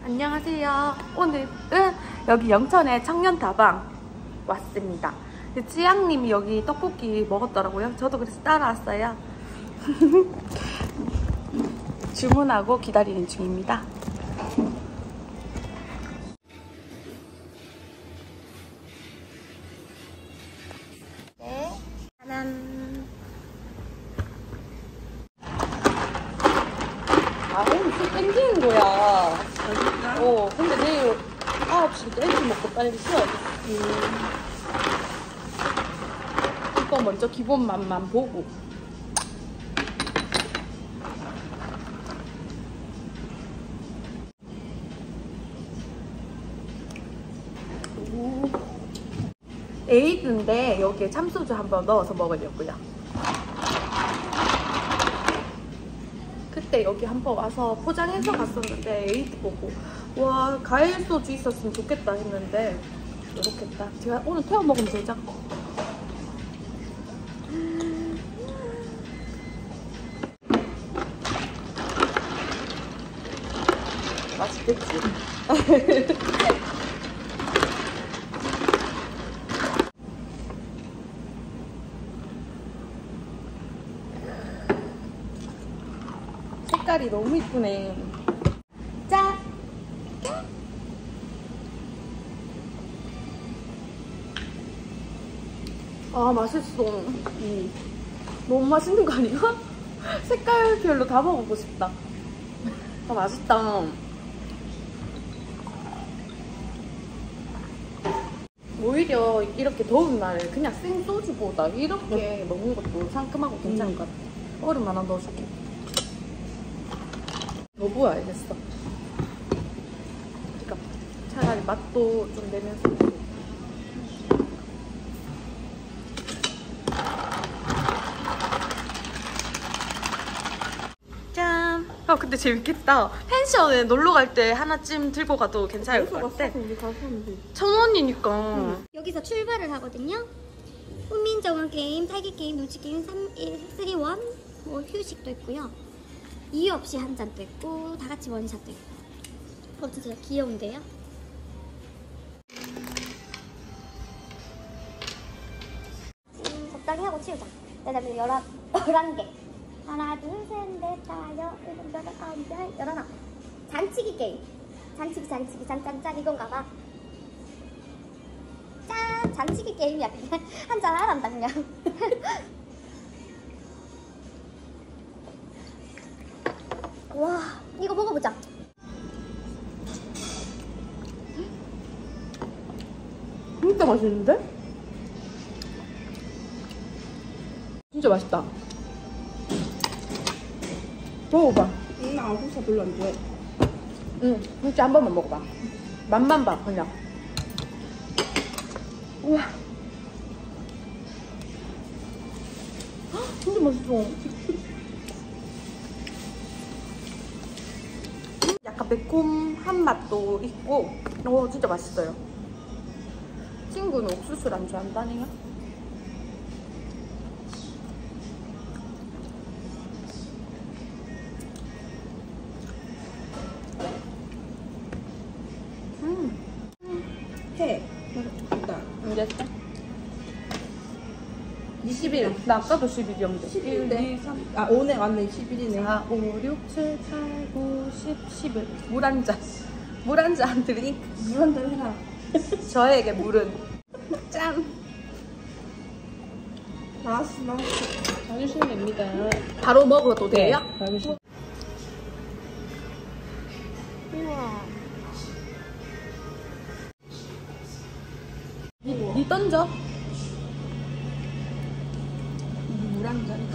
안녕하세요. 오늘은 여기 영천의 청년다방 왔습니다. 지양님이 여기 떡볶이 먹었더라고요. 저도 그래서 따라왔어요. 주문하고 기다리는 중입니다. 네. 짜잔. 아, 오늘 또 땡기는 거야. 근데 내일 9시부터 일찍 먹고 빨리 쉬어야겠어. 이거 먼저 기본 맛만 보고. 에이드인데 여기에 참소주 한번 넣어서 먹으려고요. 그때 여기 한번 와서 포장해서 갔었는데 에이드 보고 와, 과일 소주 있었으면 좋겠다 했는데 이렇게 딱 제가 오늘 태워 먹으면 되죠? 맛있겠지? 색깔이 너무 이쁘네. 짠! 아, 맛있어. 너무 맛있는 거 아니야? 색깔별로 다 먹어보고 싶다. 아, 맛있다. 오히려 이렇게 더운 날에 그냥 생소주보다 이렇게 먹는 것도 상큼하고 괜찮은 것 같아. 얼음 하나 넣어줄게. 너무 알겠어. 그러니까 차라리 맛도 좀 내면서. 짠! 아, 근데 재밌겠다. 펜션에 놀러 갈 때 하나쯤 들고 가도 괜찮을 것 같아. 1,000원이니까. 여기서 출발을 하거든요. 훈민정음 게임, 탈기 게임, 눈치 게임, 3일, 3원, 뭐 휴식도 있고요. 이유 없이 한 잔도 있고, 다 같이 원샷도 있고. 엄청 진짜 귀여운데요? 적당히 하고 치우자. 그다음에 11개. 하나, 둘, 셋, 넷, 다, 일곱, 여덟, 아홉, 열, 11. 잔치기 게임. 잔치기, 짠, 이건가 봐. 짠! 잔치기 게임이야, 그냥. 한잔 하란다, 그냥. 와, 이거 먹어보자. 진짜 맛있는데? 진짜 맛있다. 먹어봐. 나 아구사 별로 안 좋아해. 응, 진짜 한 번만 먹어봐. 맛만 봐, 그냥. 우와. 헉, 진짜 맛있어. 약간 매콤한 맛도 있고, 진짜 맛있어요. 친구는 옥수수를 안 좋아한다네요. 해. 됐다. 됐어? 20일. 나 아까도 11일이었는데. 11일인데. 오늘 맞네. 11일이네. 4, 5, 6, 7, 8, 9, 10, 11. 물 한 잔. 물 한 잔 드링크. 물 한 잔 해라. 저에게 물은. 짠! 나왔어. 봐주시면 됩니다. 바로 먹어도 돼요? 봐주시면. 우와. 니 던져. 물 한 잔.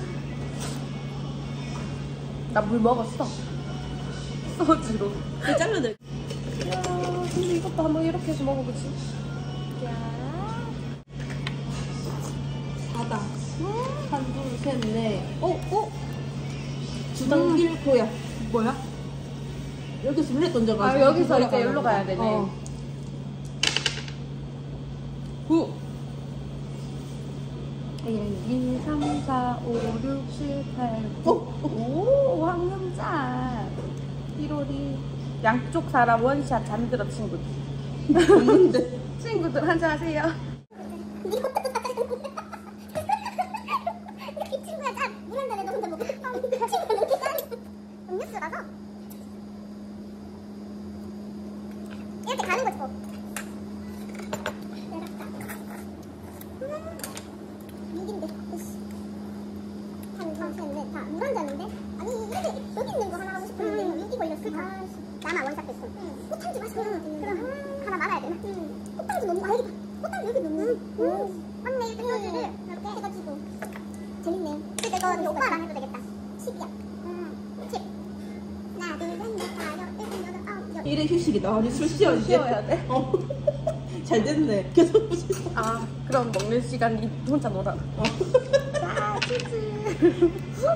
나 물 먹었어. 소주로. 잘라내. 이야, 근데 이것도 한번 이렇게 해서 먹어보지. 바다. 한, 둘, 셋, 넷. 주당 1코야. 뭐야? 여기서 물에 던져가지고. 여기서 이제 여기로 가야 되네. 9. 1, 2, 3, 4, 5, 6, 7, 8, 9. 오, 황금잔. 1월이 양쪽 사람 원샷 잠들어 친구들. 없는데. 친구들 한잔 하세요. 이 친구야, 자, 물 한 잔에 너 혼자 먹고 싶어. 이 친구가 이렇게 짠 음료수라서 이렇게 가는 거지 뭐. 육인데, 한, 둘, 셋, 넷, 다. 물 한 잔인데? 아니, 이렇게 여기 있는 거 하나 하고 싶었는데, 육이 걸렸을까? 나만 원샷 됐어. 꽃향기 마시고 그럼 하나 말아야 되나? 꽃향기 너무, 아, 여기다. 꽃향기 여기 너무. 맞네, 이렇게 소주를 이렇게 해가지고. 재밌네. 근데 이거 오빠랑 해도 되겠다. 10이야. 10. 하나, 둘, 셋, 넷, 다, 여섯, 일곱, 여덟, 아홉, 열. 이래 휴식이다. 우리 술 쉬어 이제. 쉬어야 돼? 어. 잘 됐네. 계속 보시고. 아, 그럼 먹는 시간 이 혼자 놀아. 자, 치즈.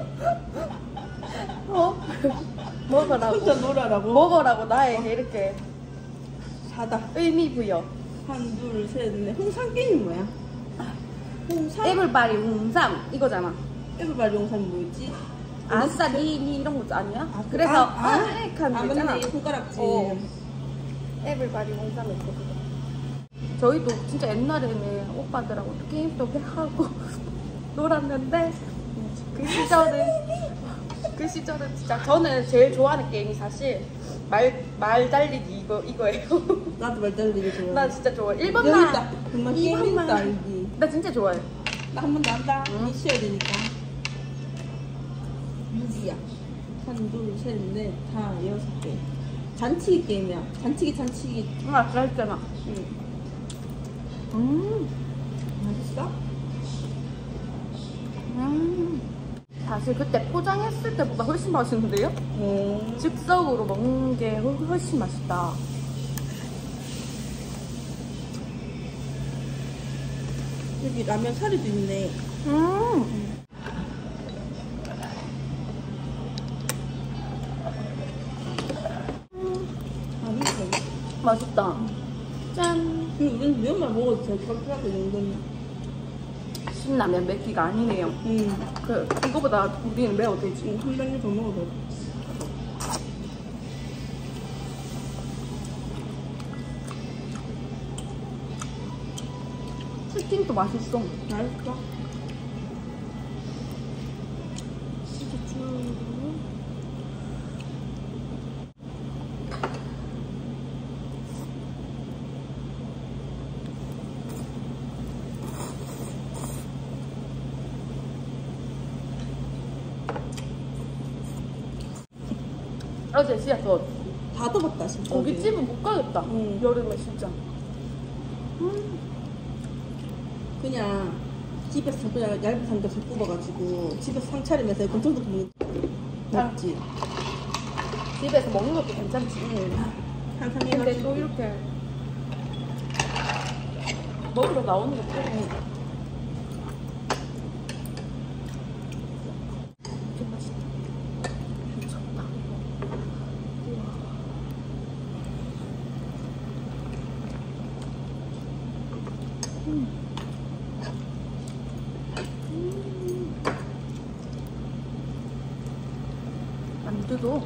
먹으라고. 혼자 놀아라고. 먹으라고 나에게 이렇게 사다. 의미 부여. 한, 둘, 셋, 넷. 홍삼 게임이 뭐야? 홍삼? 에블바리 홍삼 이거잖아. 에브바리 홍삼이 뭐였지? 아싸 니 이런 거 아니야? 아, 그래서 아, 한 맞네. 이 손가락질. 에블바리 홍삼 있고 저희도 진짜 옛날에는 오빠들하고 또 게임도 하고 놀았는데 그 시절은 진짜 저는 제일 좋아하는 게임이 사실 말 달리기 이거예요. 나도 말 달리기 좋아해. 나 진짜 좋아해. 여기 1번만 있다. 정말 게임 달리기. 나 진짜 좋아해. 나 한 번 더 한다. 응. 쉬어야 되니까. 6이야. 한, 둘, 셋, 넷, 다, 6개. 잔치기 게임이야. 잔치기. 아 그랬잖아. 응. 맛있어? 사실 그때 포장했을 때보다 훨씬 맛있는데요? 즉석으로 먹는 게 훨씬 맛있다. 여기 라면 사리도 있네. 맛있다. 짠. 우리는 매운말 먹어도 될 것 같아, 이 정도는. 신라면 맵기가 아니네요. 이거보다 우리는 매워도 되지. 한 단계 더 먹어도 돼. 치킨도 맛있어. 맛있어? 어제 진짜 다 더웠다, 진짜. 고깃집은 못 가겠다. 여름에 진짜. 그냥 집에서 그냥 얇은 삼겹살 굽어가지고 집에서 상 차리면서 건통도 먹지. 집에서 먹는 것도 괜찮지. 항상 근데 해가지고. 또 이렇게 먹으러 나오는 것도 이렇게 맛있다. 미쳤다. 만두도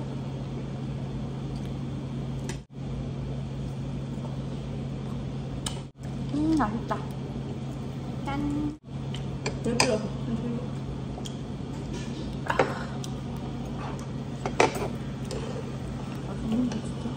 맛있다. 짠. 배불러. 맛있는데 진짜.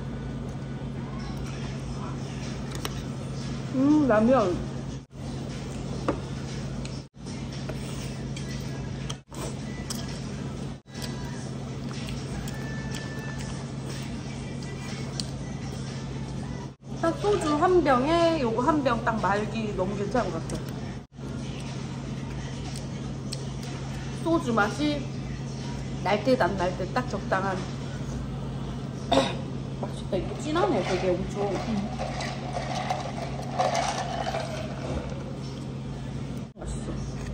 라면 한 병에 요거 한 병 딱 말기 너무 괜찮은 것 같아요. 소주 맛이 날 듯 안 날 듯 딱 적당한. 맛있다. 이게 진하네 되게 엄청. 맛있어.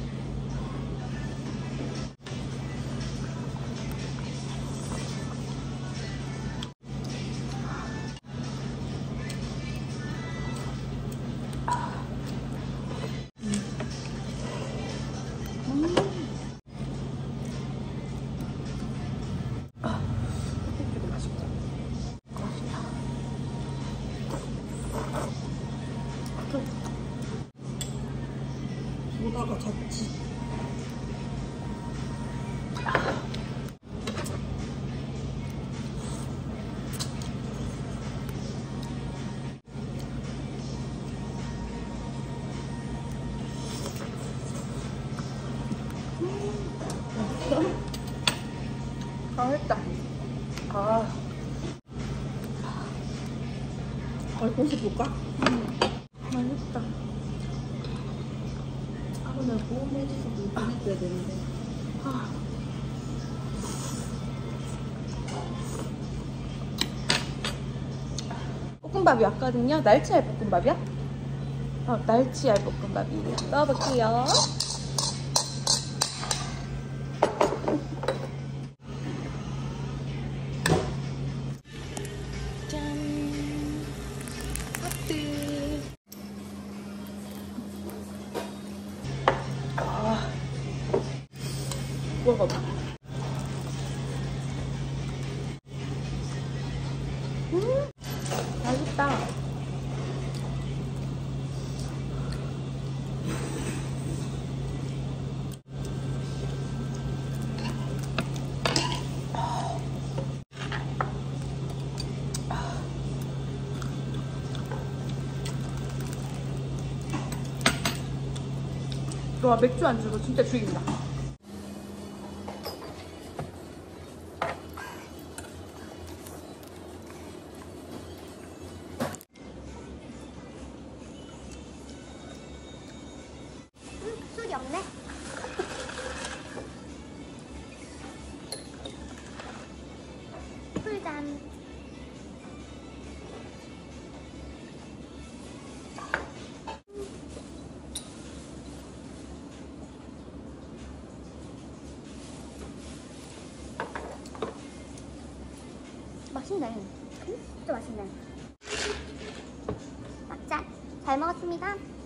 보다가 잤지. 했다. 얼큰시 볼까? 맛있다. 오늘 보험해줘서 보내줘야 되는데. 볶음밥이 왔거든요. 날치알 볶음밥이야? 날치알 볶음밥이에요. 넣어볼게요. 짠. 하트. 먹어봐. 맛있다. 와, 맥주 안주로 진짜 죽인다. 술이 없네. 술잔. 맛있네. 진짜 맛있네. 자, 잘 먹었습니다.